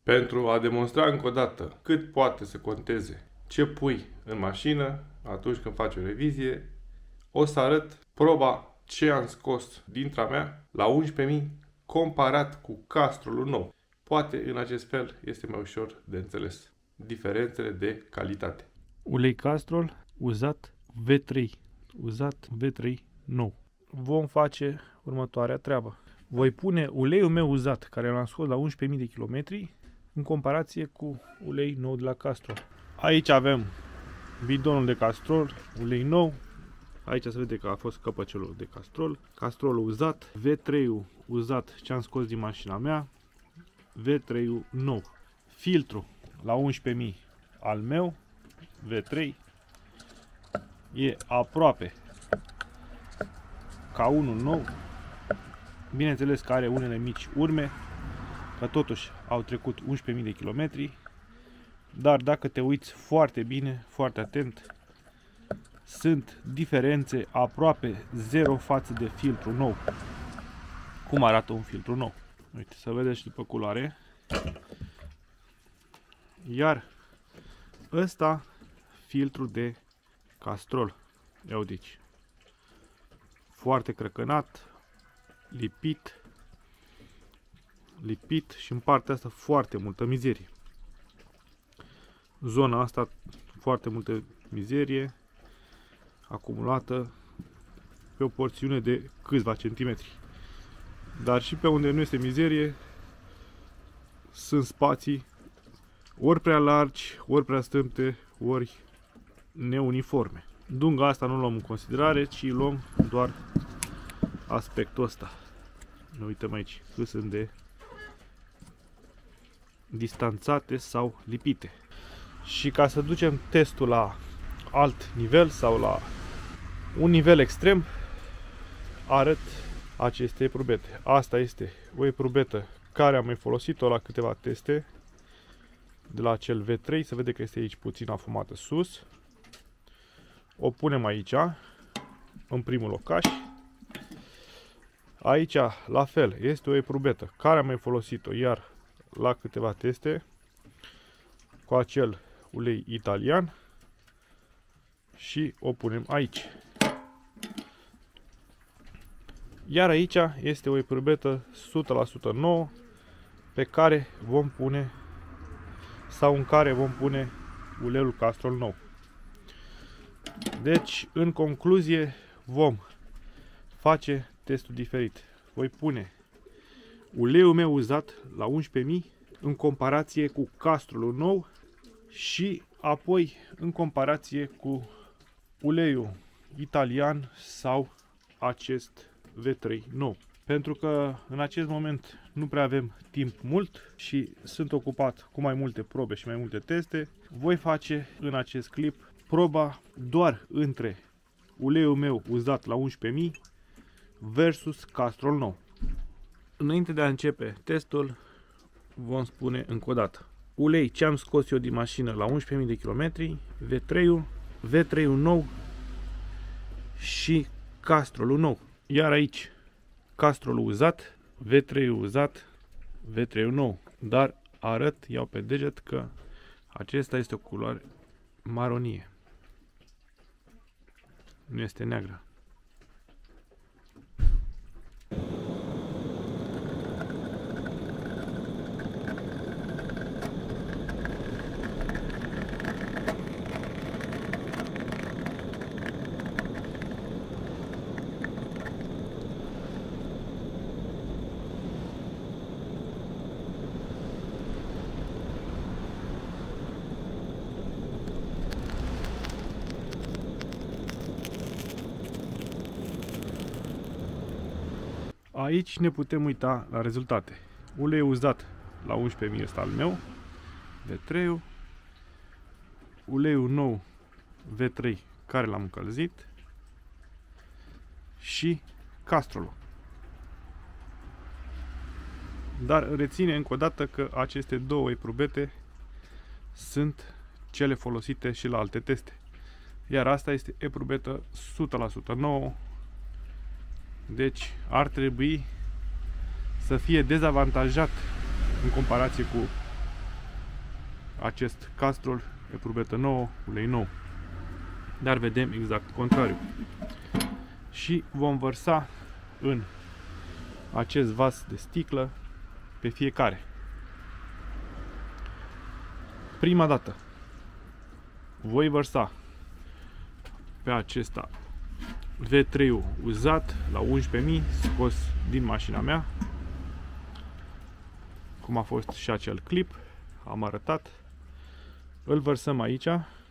Pentru a demonstra încă o dată cât poate să conteze ce pui în mașină atunci când faci o revizie, o să arăt proba ce am scos dintre a mea la 11.000 comparat cu Castrolul nou. Poate în acest fel este mai ușor de înțeles diferențele de calitate. Ulei Castrol uzat V3, uzat V3 nou. Vom face următoarea treabă. Voi pune uleiul meu uzat, care l-am scos la 11.000 de kilometri, în comparație cu ulei nou de la Castrol. Aici avem bidonul de Castrol, ulei nou. Aici se vede că a fost căpăcelul de Castrol. Castrolul uzat, V3-ul uzat ce am scos din mașina mea, V3-ul nou. Filtru la 11.000 al meu, V3, e aproape ca unul nou. Bineînțeles că are unele mici urme, că totuși au trecut 11.000 de kilometri, dar dacă te uiți foarte bine, foarte atent, sunt diferențe aproape zero față de filtru nou. Cum arată un filtru nou? Uite, să vedeți după culoare. Iar ăsta, filtru de Castrol. Ia uite aici. Foarte crăcănat, lipit și în partea asta foarte multă mizerie. Zona asta foarte multă mizerie acumulată pe o porțiune de câțiva centimetri. Dar și pe unde nu este mizerie sunt spații ori prea largi, ori prea strâmte, ori neuniforme. Dunga asta nu o luăm în considerare, ci luăm doar aspectul ăsta. Ne uităm aici cât sunt de distanțate sau lipite. Și ca să ducem testul la alt nivel sau la un nivel extrem, arăt aceste eprubete. Asta este o eprubetă care am mai folosit-o la câteva teste de la acel V3. Se vede că este aici puțin afumată sus. O punem aici, în primul locaș. Aici, la fel, este o eprubetă care am mai folosit-o iar la câteva teste cu acel ulei italian și o punem aici. Iar aici este o eprubetă 100% nouă pe care vom pune sau în care vom pune uleiul Castrol nou. Deci, în concluzie, vom face testul diferit. Voi pune uleiul meu uzat la 11.000 în comparație cu Castrolul nou și apoi în comparație cu uleiul italian sau acest V3 nou. Pentru că în acest moment nu prea avem timp mult și sunt ocupat cu mai multe probe și mai multe teste, voi face în acest clip proba doar între uleiul meu uzat la 11.000 versus Castrol nou. Înainte de a începe testul, vom spune încă o dată. Ulei ce am scos eu din mașină la 11.000 de kilometri, V3-ul nou și Castrolul nou. Iar aici Castrolul uzat, V3-ul uzat, V3-ul nou. Dar arăt, iau pe deget că acesta este o culoare maronie. Nu este neagră. Aici ne putem uita la rezultate. Ulei uzat la 11.000 ăsta al meu, V3-ul, uleiul nou V3 care l-am încălzit și Castrolul. Dar reține încă o dată că aceste două eprubete sunt cele folosite și la alte teste. Iar asta este eprubetă 100% nouă. Deci ar trebui să fie dezavantajat în comparație cu acest Castrol, eprubetă nouă, ulei nou. Dar vedem exact contrariu. Și vom vărsa în acest vas de sticlă pe fiecare. Prima dată voi vărsa pe acesta V3-ul uzat la 11.000, scos din mașina mea, cum a fost și acel clip, am arătat. Îl vărsăm aici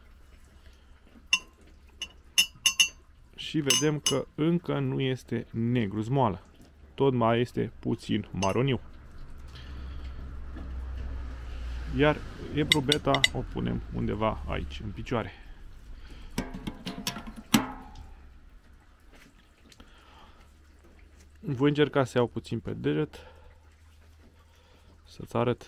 și vedem că încă nu este negru zmoală, tot mai este puțin maroniu. Iar eprubeta o punem undeva aici, în picioare. Voi încerca să iau puțin pe deget, să-ți arăt.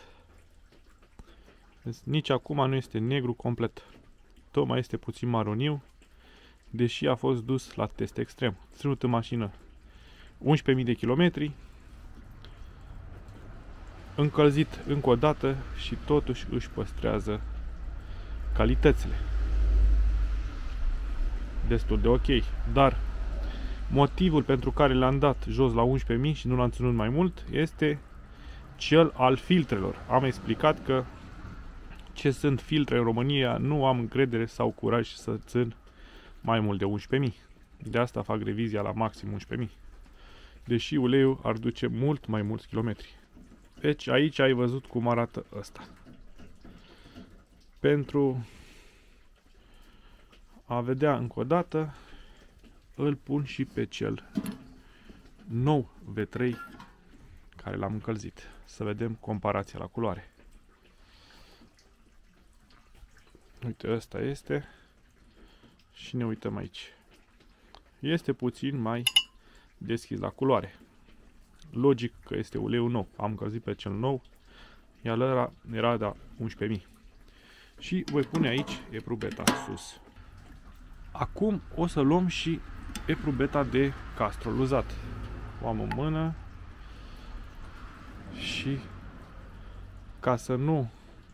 Nici acum nu este negru complet. Tot mai este puțin maroniu, deși a fost dus la test extrem. Ținut în mașină 11.000 de kilometri, încălzit încă o dată și totuși își păstrează calitățile. Destul de ok, dar motivul pentru care l-am dat jos la 11.000 și nu l-am ținut mai mult este cel al filtrelor. Am explicat că ce sunt filtre în România nu am încredere sau curaj să țin mai mult de 11.000. De asta fac revizia la maxim 11.000. Deși uleiul ar duce mult mai mulți kilometri. Deci aici ai văzut cum arată ăsta. Pentru a vedea încă o dată, îl pun și pe cel nou V3 care l-am încălzit. Să vedem comparația la culoare. Uite, ăsta este. Și ne uităm aici. Este puțin mai deschis la culoare. Logic că este uleiul nou. Am încălzit pe cel nou, iar ăla era de 11.000. Și voi pune aici eprubeta sus. Acum o să luăm și eprubeta de Castrol uzat. O am în mână și ca să nu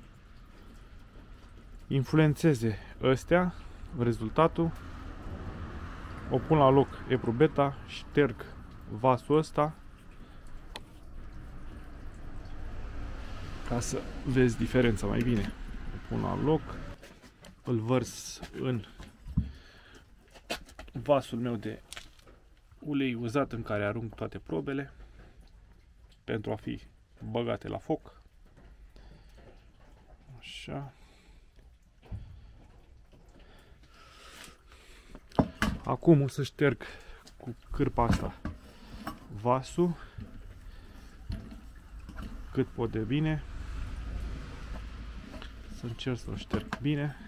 influențeze astea rezultatul, o pun la loc eprubeta, șterg vasul ăsta ca să vezi diferența mai bine. O pun la loc, îl vărs în vasul meu de ulei uzat în care arunc toate probele pentru a fi băgate la foc. Așa. Acum o să șterg cu cârpa asta vasul cât pot de bine. Să încerc să-l șterg bine.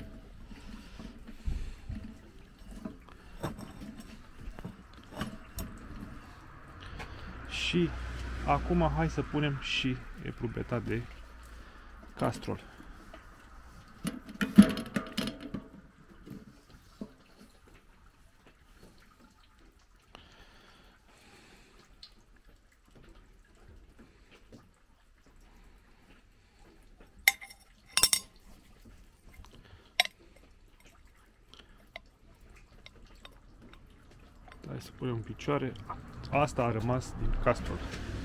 Și acum hai să punem și eprubeta de Castrol. Hai să punem în picioare. Asta a rămas din Castrol.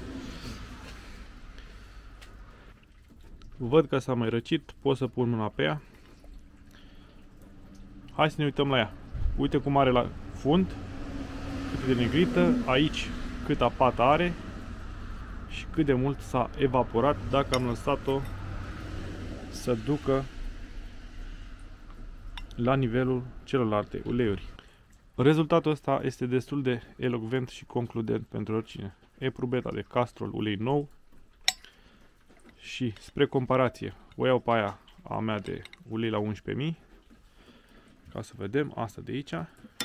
Văd că s-a mai răcit, pot să pun mâna pe ea. Hai să ne uităm la ea. Uite cum are la fund, cât de negrită, aici câta pată are și cât de mult s-a evaporat dacă am lăsat-o să ducă la nivelul celorlalte uleiuri. Rezultatul ăsta este destul de elocvent și concludent pentru oricine. Eprubeta de Castrol, ulei nou. Și spre comparație, o iau pe aia a mea de ulei la 11.000, ca să vedem asta de aici.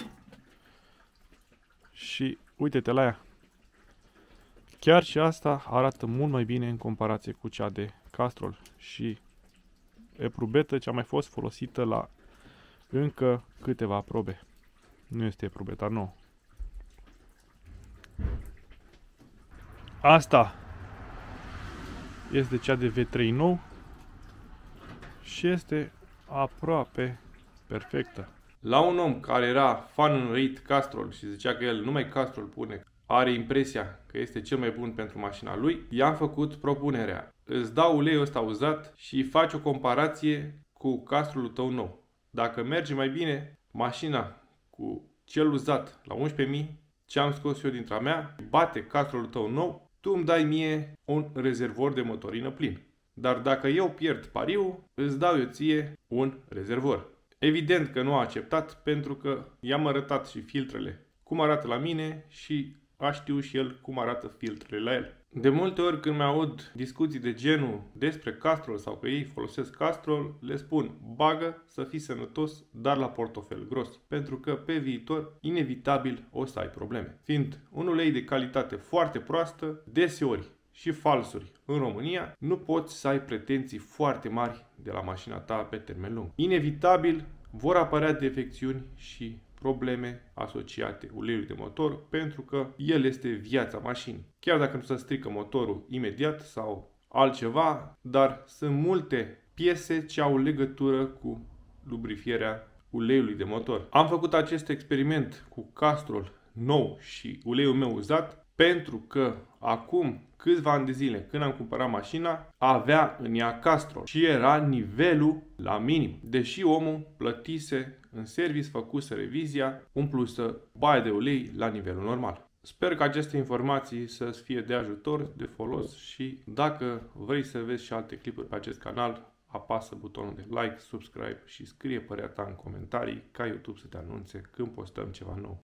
Și uite-te la ea. Chiar și asta arată mult mai bine în comparație cu cea de Castrol. Și eprubetă ce a mai fost folosită la încă câteva probe. Nu este eprubeta nouă. Asta este cea de V3 nou. și este aproape perfectă. La un om care era fan înrăit Castrol și zicea că el numai Castrol pune, are impresia că este cel mai bun pentru mașina lui, i-am făcut propunerea. Îți dau uleiul ăsta uzat și faci o comparație cu Castrolul tău nou. Dacă merge mai bine, mașina cu cel uzat la 11.000, ce am scos eu dintre a mea, bate Castrolul tău nou, tu îmi dai mie un rezervor de motorină plin. Dar dacă eu pierd pariul, îți dau eu ție un rezervor. Evident că nu a acceptat, pentru că i-am arătat și filtrele cum arată la mine și a știu și el cum arată filtrele la el. De multe ori când mi-aud discuții de genul despre Castrol sau că ei folosesc Castrol, le spun: bagă să fii sănătos, dar la portofel gros, pentru că pe viitor inevitabil o să ai probleme. Fiind un ulei de calitate foarte proastă, deseori și falsuri în România, nu poți să ai pretenții foarte mari de la mașina ta pe termen lung. Inevitabil vor apărea defecțiuni și probleme asociate uleiului de motor, pentru că el este viața mașinii. Chiar dacă nu se strică motorul imediat sau altceva, dar sunt multe piese ce au legătură cu lubrifierea uleiului de motor. Am făcut acest experiment cu Castrol nou și uleiul meu uzat, pentru că acum câțiva ani de zile, când am cumpărat mașina, avea în ea Castrol și era nivelul la minim. Deși omul plătise în service, făcuse revizia, umplusă baia de ulei la nivelul normal. Sper că aceste informații să-ți fie de ajutor, de folos și dacă vrei să vezi și alte clipuri pe acest canal, apasă butonul de like, subscribe și scrie părerea ta în comentarii ca YouTube să te anunțe când postăm ceva nou.